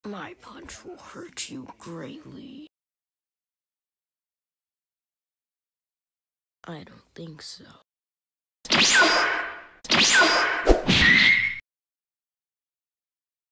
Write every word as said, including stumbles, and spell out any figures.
My punch will hurt you greatly. I don't think so.